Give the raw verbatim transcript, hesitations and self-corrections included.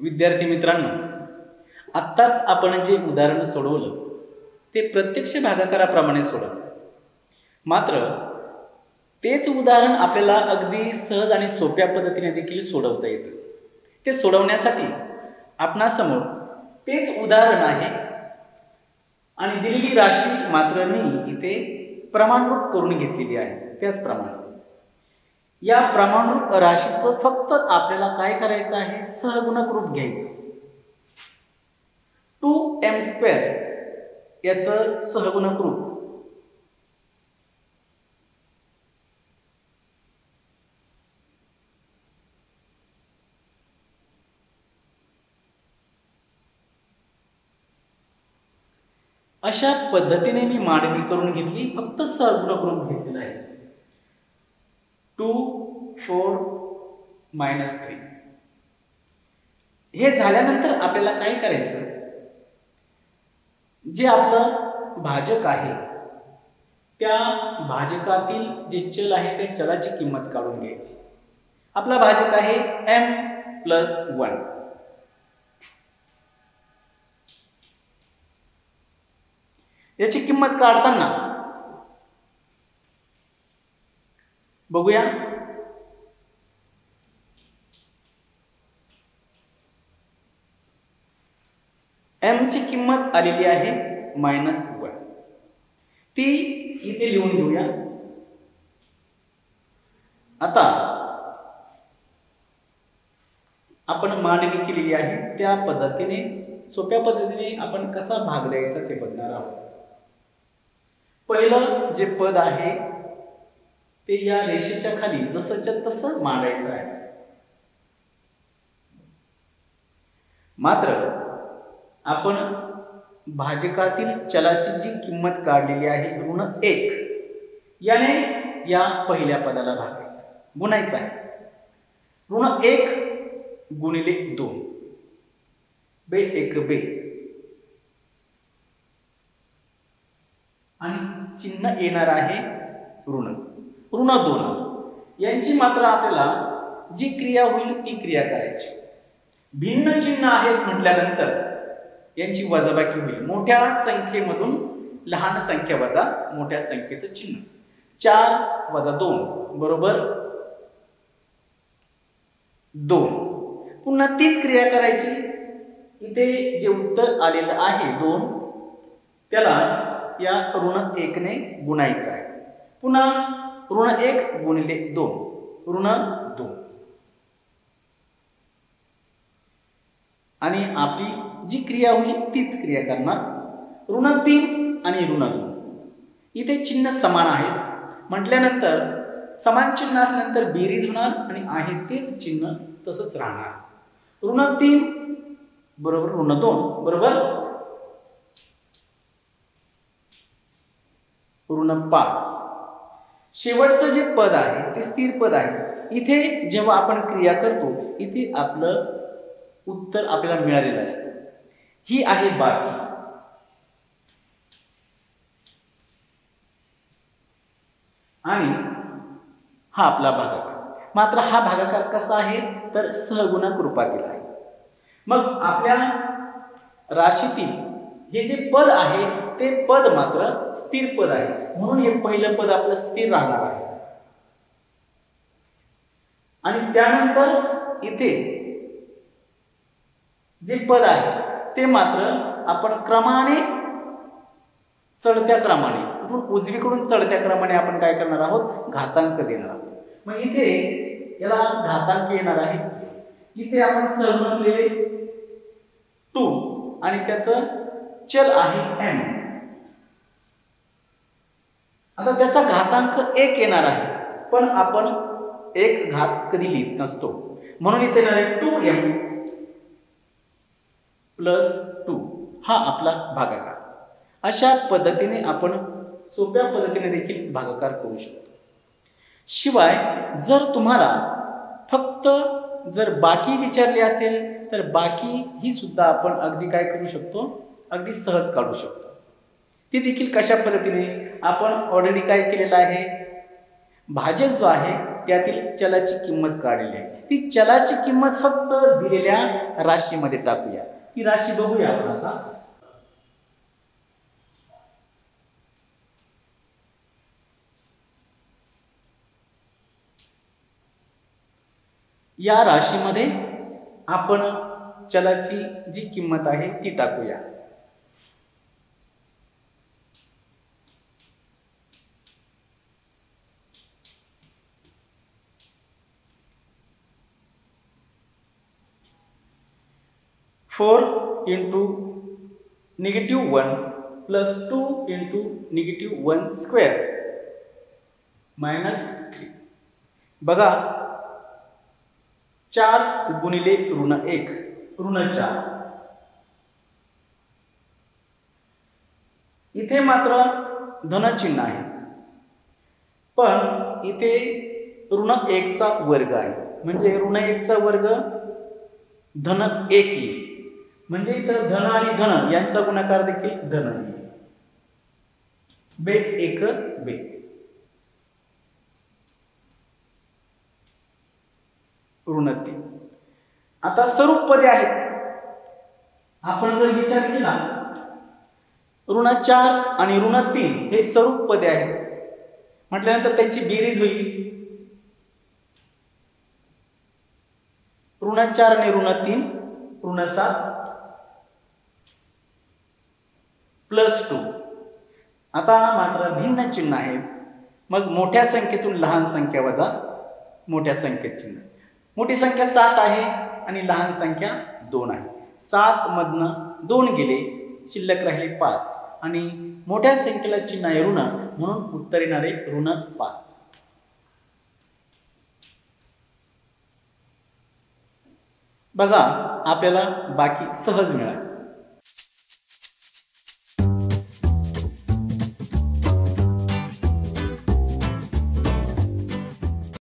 विद्यार्थी मित्रांनो, आत्ताच आपण जे उदाहरण सोडवलं ते प्रत्यक्ष भागाकाराप्रमाणे सोडवलं. मात्र तेच उदाहरण आपल्याला अगदी सहज आणि सोप्या पद्धतीने देखील सोडवता येतं. ते सोडवण्यासाठी आपणासमोर तेच उदाहरण आहे आणि दिलेली राशी मात्र मी इथे प्रमाणरूप करून घेतलेली आहे. त्याचप्रमाणे या प्रमाणरूप राशीचं फक्त आपल्याला काय करायचं आहे, सहगुणक रूप घ्यायचं. टू एम स्क्वेअर याचं सहगुणक रूप अशा पद्धतीने मी मांडणी करून घेतली. फक्त सहगुणक रूप घेतलेलं आहे. Two four minus three. हे झाल्यानंतर आपल्याला काय करायचं, जे आपलं भाजक आहे त्या भाजकातील जे चल आहे त्या चलाची किंमत काढून घ्यायची. आपला भाजक आहे एम प्लस वन. याची किंमत काढताना बघूया. एम ची किंमत आलेली आहे मायनस वन. ती इथे लिहून घेऊया. आता आपण मांडणी केलेली आहे त्या पद्धतीने सोप्या पद्धतीने आपण कसा भाग द्यायचा ते बघणार आहोत. पहिलं जे पद आहे ते या रेषेच्या खाली जसंच्या तसं मांडायचं आहे. मात्र आपण भाजकातील चलाची जी किंमत काढलेली आहे ऋण एक, याने या पहिल्या पदाला भागायचं, गुणायचं आहे. ऋण एक गुणिले दोन, बे एक बे, आणि चिन्ह येणार आहे ऋण ऋण दोन. यांची मात्र आपल्याला जी क्रिया होईल ती क्रिया करायची. भिन्न चिन्ह आहेत म्हटल्यानंतर यांची वजाबाकी होईल. मोठ्या संख्येमधून लहान संख्या वजा मोठ्या संख्येचं चिन्ह. चार वजा दोन बरोबर दोन. पुन्हा तीच क्रिया करायची. इथे जे उत्तर आलेलं आहे दोन, त्याला या ऋण एक ने गुणायचं आहे. पुन्हा ऋण एक गुणिले दोन, ऋण दोन. आणि आपली जी क्रिया होईल तीच क्रिया करणार. ऋण तीन आणि ऋण दोन. इथे चिन्ह समान आहेत म्हटल्यानंतर समान चिन्ह असल्यानंतर बेरीज होणार आणि आहे तेच चिन्ह तसंच राहणार. ऋण तीन बरोबर ऋण दोन बरोबर ऋण पाच. शेवटचं जे पद आहे ते स्थिर पद आहे. इथे जेव्हा आपण क्रिया करतो इथे आपलं उत्तर आपल्याला मिळालेलं असतं. ही आहे बाकी. आणि हा आपला भागाकार. मात्र हा भागाकार कसा आहे तर सहगुणक रूपातील आहे. मग आपल्या राशीतील हे जे पद आहे ते पद मात्र स्थिर पद आहे, म्हणून हे पहिलं पद आपलं स्थिर राहणार आहे. आणि त्यानंतर इथे जे पद आहे ते मात्र आपण क्रमाने चढत्या क्रमाने उजवीकडून चढत्या क्रमाने आपण काय करणार आहोत, घातांक देणार आहोत. मग इथे याला घातांक येणार आहे. इथे आपण सहगुणक लिहिले टू आणि त्याचं चल आहे एम. आता त्याचा घातांक एक येणार आहे, पण आपण एक घात कधी लिहित नसतो, म्हणून इथे येणार आहे टू एम प्लस टू. हा आपला भागाकार. अशा पद्धतीने आपण सोप्या पद्धतीने देखील भागाकार करू शकतो. शिवाय जर तुम्हाला फक्त जर बाकी विचारली असेल तर बाकी ही सुद्धा आपण अगदी काय करू शकतो, अगदी सहज काढू शकतो. ती देखील कशा पद्धतीने आपण ऑलरेडी काय केलेलं आहे, भाजक जो आहे त्यातील चलाची किंमत काढलेली आहे. ती चलाची किंमत फक्त दिलेल्या राशीमध्ये टाकूया. ती राशी बघूया आपण आता. या राशीमध्ये आपण चलाची जी किंमत आहे ती टाकूया. Four into negative one plus two into negative one square minus three. बघा, चार गुणिले ऋण एक ऋण चार. इथे मात्र धन चिन्ह आहे, पण इथे ऋण एक चा वर्ग आहे, म्हणजे ऋण एक चा वर्ग धन एक येईल. म्हणजे इथं धन आणि धन यांचा गुणाकार देखील धन येईल. बे एक बे. ऋण तीन. आता स्वरूप पदे आहेत. आपण जर विचार केला, ऋण चार आणि ऋण तीन हे स्वरूप पदे आहेत म्हटल्यानंतर त्यांची बेरीज होईल. ऋण चार आणि ऋण तीन ऋण सात प्लस टू. आता मात्र भिन्न चिन्ह आहे, मग मोठ्या संख्येतून लहान संख्या वजा मोठ्या संख्येत चिन्ह. मोठी संख्या सात आहे आणि लहान संख्या दोन आहे. सात मधनं दोन गेले, शिल्लक राहिले पाच आणि मोठ्या संख्येला चिन्ह आहे ऋण, म्हणून उत्तर येणार आहे ऋण पाच. बघा, आपल्याला बाकी सहज मिळाले.